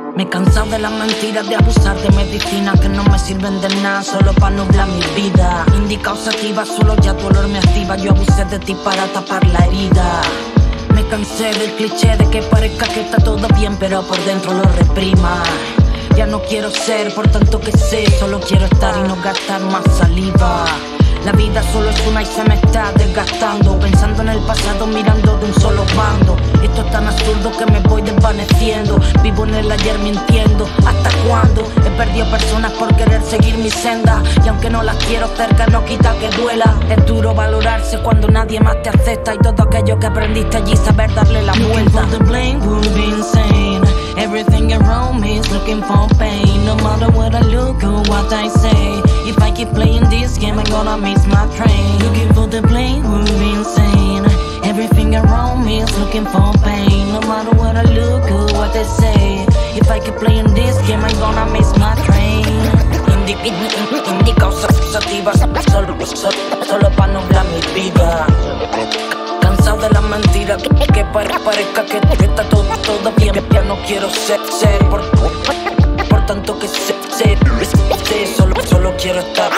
Me he cansado de las mentiras, de abusar de medicinas que no me sirven de nada, solo para nublar mi vida. Indica sativa, solo ya tu olor me activa. Yo abusé de ti para tapar la herida. Me cansé del cliché de que parezca que está todo bien, pero por dentro lo reprima. Ya no quiero ser, por tanto que sé, solo quiero estar y no gastar más saliva. La vida solo es una y se me está desgastando, pensando en el pasado, mirando de un solo bando. Esto es tan absurdo que me voy desvaneciendo. Vivo en el ayer mintiendo, ¿hasta cuándo? He perdido personas por querer seguir mi senda, y aunque no las quiero cerca no quita que duela. Es duro valorarse cuando nadie más te acepta, y todo aquello que aprendiste allí saber darle la vuelta. The blame would be insane. Everything around me is looking for pain. No matter where I look or what I say, if I keep playing this game I'm gonna miss my train. Looking for the blame would be insane. Everything around me is looking for pain. No matter where I look or what I say, if I keep playing this game I'm gonna miss my train. Indica sativa, solo para nublar mi vida. Cansado de las mentiras, que parezca que está todo bien. Ya no quiero ser por tanto que sé, solo quiero estar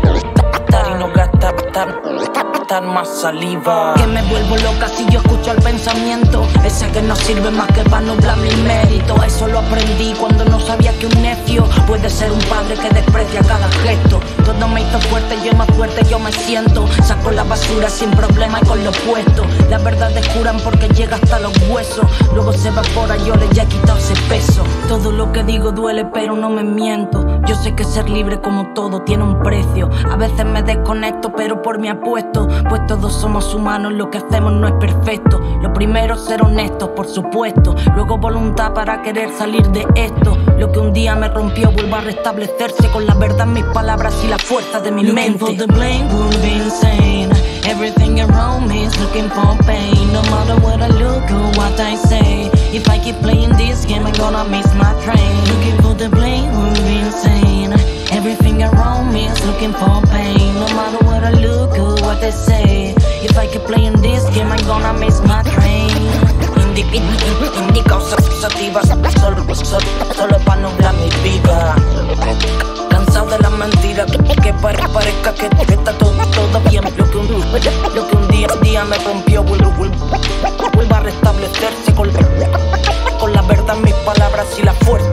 y no gastar más saliva. Que me vuelvo loca si yo escucho el pensamiento ese que no sirve más que para nublar mi mérito. Eso lo aprendí cuando no sabía que un necio puede ser un padre que desprecia cada gesto. Todo me hizo fuerte, yo más fuerte yo me siento. Saco la basura sin problema y con lo puesto. Las verdades curan porque llega hasta los huesos, luego se evapora, yo le ya he quitado ese peso. Todo lo que digo duele pero no me miento. Yo sé que ser libre como todo tiene un precio. A veces me desconecto pero por mí apuesto, pues todos somos humanos, lo que hacemos no es perfecto. Lo primero ser honestos, por supuesto, luego voluntad para querer salir de esto. Lo que un día me rompió vuelve a restablecerse con la verdad en mis palabras y la fuerza de mi mente. For the blame would be insane. Everything around me is looking for pain. No matter where I look or what I say, if I keep playing this game I'm gonna miss my train. Looking for the blame would be insane. Everything around me is looking for pain. No matter where I look or what they say, if I keep playing this game I'm gonna miss my train. Indica sativa, solo para nublar mi vida. Cansado de las mentiras, que parezca que está todo bien. Lo que un día me rompió vuelve a restablecerse con la verdad en mis palabras y la fuerza